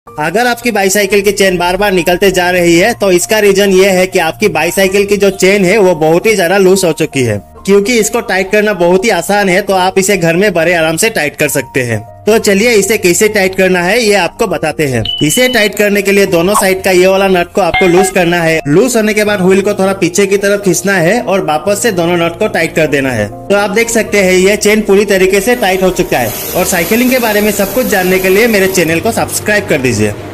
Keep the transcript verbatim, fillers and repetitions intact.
अगर आपकी बाईसाइकिल की चेन बार बार निकलते जा रही है तो इसका रीजन ये है कि आपकी बाईसाइकिल की जो चेन है वो बहुत ही ज्यादा लूज हो चुकी है। क्योंकि इसको टाइट करना बहुत ही आसान है तो आप इसे घर में बड़े आराम से टाइट कर सकते हैं। तो चलिए इसे कैसे टाइट करना है ये आपको बताते हैं। इसे टाइट करने के लिए दोनों साइड का ये वाला नट को आपको लूज करना है। लूज होने के बाद व्हील को थोड़ा पीछे की तरफ खींचना है और वापस से दोनों नट को टाइट कर देना है। तो आप देख सकते हैं ये चेन पूरी तरीके से टाइट हो चुका है। और साइकिलिंग के बारे में सब कुछ जानने के लिए मेरे चैनल को सब्सक्राइब कर दीजिए।